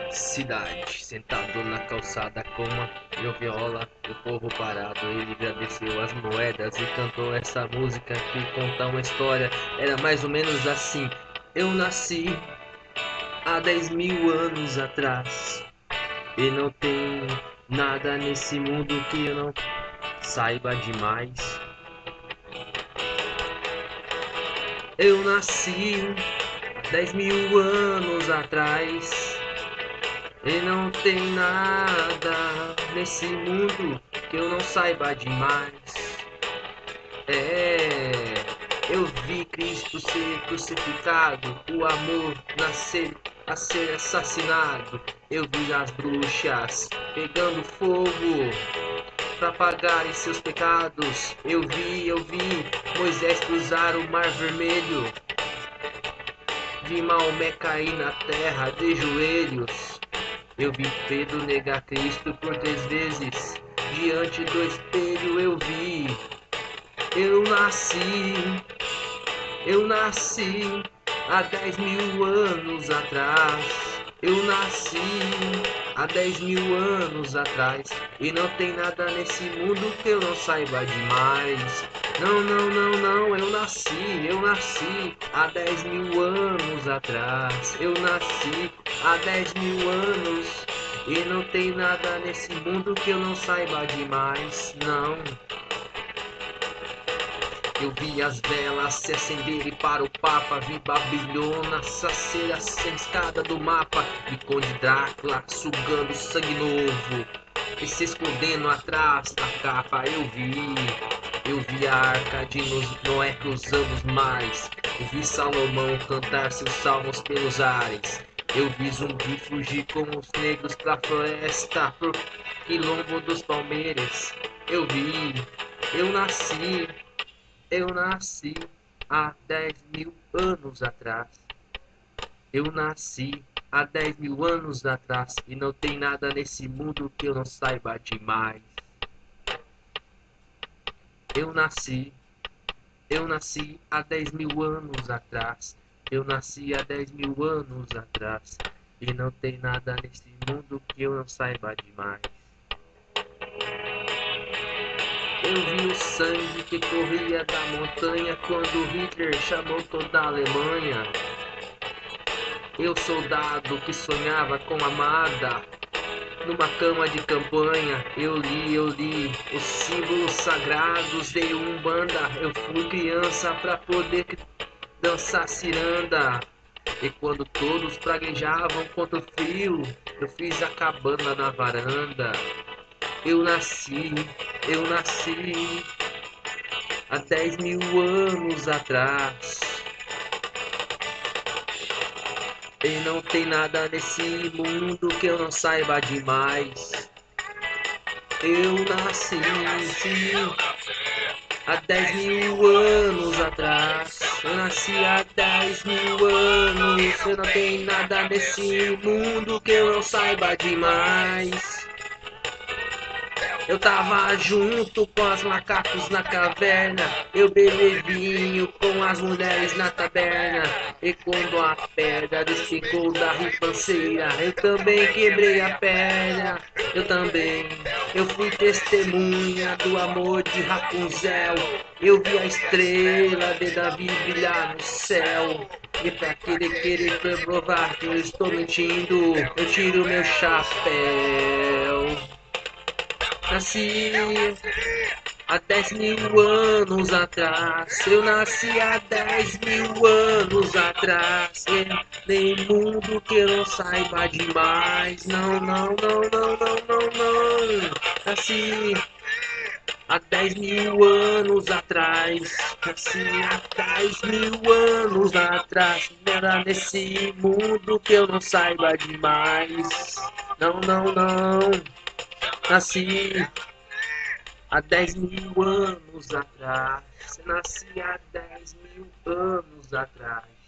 Cidade, sentado na calçada com meu viola, o povo parado, ele agradeceu as moedas e cantou essa música que conta uma história. Era mais ou menos assim: eu nasci há 10.000 anos atrás e não tem nada nesse mundo que eu não saiba demais. Eu nasci 10.000 anos atrás e não tem nada nesse mundo que eu não saiba demais. Eu vi Cristo ser crucificado, o amor nascer a ser assassinado. Eu vi as bruxas pegando fogo para pagarem seus pecados. Eu vi Moisés cruzar o Mar Vermelho. Vi Maomé cair na terra de joelhos. Eu vi Pedro negar Cristo por 3 vezes. Diante do espelho eu vi. Eu nasci há 10.000 anos atrás. Eu nasci há 10.000 anos atrás. E não tem nada nesse mundo que eu não saiba demais. Não, não, não, não, eu nasci há 10.000 anos atrás. Eu nasci há 10.000 anos. E não tem nada nesse mundo que eu não saiba demais. Não. Eu vi as velas se acenderem para o Papa. Vi Babilônia ser escada do mapa. Vi Conde Drácula sugando sangue novo e se escondendo atrás da capa. Eu vi a arca de Noé cruzando os mares. Eu vi Salomão cantar seus salmos pelos ares. Eu vi zumbi fugir com os negros pra floresta, pro quilombo dos palmeiras. Eu nasci há 10.000 anos atrás. Eu nasci há 10.000 anos atrás e não tem nada nesse mundo que eu não saiba demais. Eu nasci há 10.000 anos atrás. Eu nasci há 10.000 anos atrás e não tem nada nesse mundo que eu não saiba demais. Eu vi o sangue que corria da montanha quando Hitler chamou toda a Alemanha. Eu, soldado que sonhava com amada, numa cama de campanha, eu li os símbolos sagrados de Umbanda. Eu fui criança pra poder dançar ciranda. E quando todos praguejavam contra o frio, eu fiz a cabana na varanda. Eu nasci há 10.000 anos atrás. E não tem nada nesse mundo que eu não saiba demais. Eu nasci há 10.000 anos atrás. Eu nasci há 10.000 anos. Eu não tem nada nesse mundo que eu não saiba demais. Eu tava junto com os macacos na caverna. Eu bebi vinho com as mulheres na taberna. E quando a pedra despicou da ribanceira, eu também quebrei a perna. Eu fui testemunha do amor de Rapunzel. Eu vi a estrela de Davi brilhar no céu. E pra querer provar que eu estou mentindo, eu tiro meu chapéu. Nasci há 10.000 anos atrás. Eu nasci há 10.000 anos atrás. Nem mundo que eu não saiba demais. Não, não, não, não, não, não, não. Nasci há 10.000 anos atrás. Nasci há 10.000 anos atrás. Era nesse mundo que eu não saiba demais. Não, não, não. Nasci há 10.000 anos atrás. Nasci há 10.000 anos atrás.